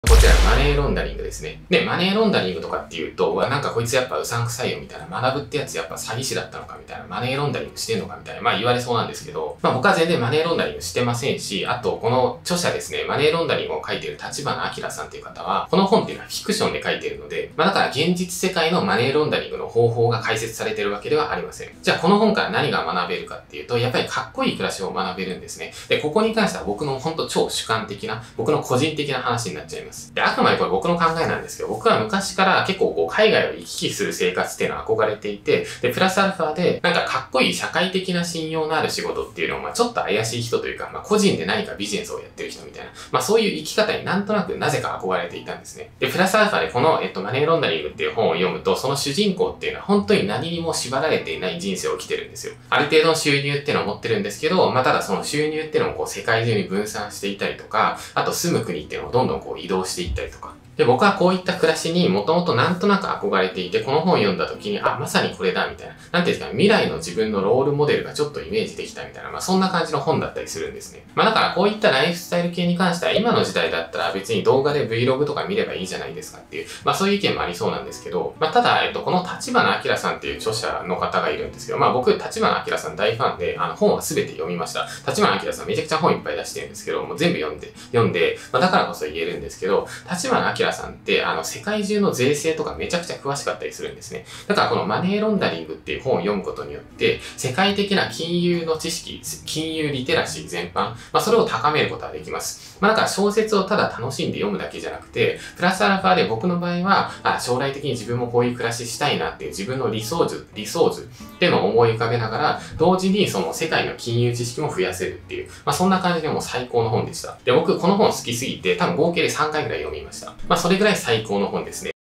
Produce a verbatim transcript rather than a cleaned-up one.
こちらマネーロンダリングですね。で、マネーロンダリングとかっていうと、うわ、なんかこいつやっぱうさんくさいよみたいな、学ぶってやつやっぱ詐欺師だったのかみたいな、マネーロンダリングしてんのかみたいな、まあ言われそうなんですけど、まあ僕は全然マネーロンダリングしてませんし、あとこの著者ですね、マネーロンダリングを書いている立花明さんっていう方は、この本っていうのはフィクションで書いているので、まあだから現実世界のマネーロンダリングの方法が解説されているわけではありません。じゃあこの本から何が学べるかっていうと、やっぱりかっこいい暮らしを学べるんですね。で、ここに関しては僕の本当超主観的な、僕の個人的な話になっちゃいます。で、あくまでこれ僕の考えなんですけど、僕は昔から結構こう海外を行き来する生活っていうのは憧れていて、で、プラスアルファで、なんかかっこいい社会的な信用のある仕事っていうのを、まあちょっと怪しい人というか、まあ個人で何かビジネスをやってる人みたいな、まあそういう生き方になんとなくなぜか憧れていたんですね。で、プラスアルファでこの、えっと、マネーロンダリングっていう本を読むと、その主人公っていうのは本当に何にも縛られていない人生を生きてるんですよ。ある程度の収入っていうのを持ってるんですけど、まあただその収入っていうのもこう世界中に分散していたりとか、あと住む国っていうのをどんどんこう移動していったりとか、で、僕はこういった暮らしにもともとなんとなく憧れていて、この本を読んだ時に、あ、まさにこれだ、みたいな。なんていうんですか、未来の自分のロールモデルがちょっとイメージできたみたいな、まあそんな感じの本だったりするんですね。まあだからこういったライフスタイル系に関しては、今の時代だったら別に動画で Vlog とか見ればいいじゃないですかっていう、まあそういう意見もありそうなんですけど、まあただ、えっと、この立花明さんっていう著者の方がいるんですけど、まあ僕、立花明さん大ファンで、あの本は全て読みました。立花明さんめちゃくちゃ本いっぱい出してるんですけど、もう全部読んで、読んで、まあだからこそ言えるんですけど、立花明さんって、あの、世界中の税制とかめちゃくちゃ詳しかったりするんですね。だからこのマネーロンダリングっていう本を読むことによって、世界的な金融の知識、金融リテラシー全般、まあそれを高めることができます。まあだから小説をただ楽しんで読むだけじゃなくて、プラスアルファで僕の場合は、あ、将来的に自分もこういう暮らししたいなっていう自分の理想図、理想図っていうのを思い浮かべながら、同時にその世界の金融知識も増やせるっていう、まあそんな感じでもう最高の本でした。で、僕この本好きすぎて、多分合計でさんかいぐらい読みました。まあそれぐらい最高の本ですね。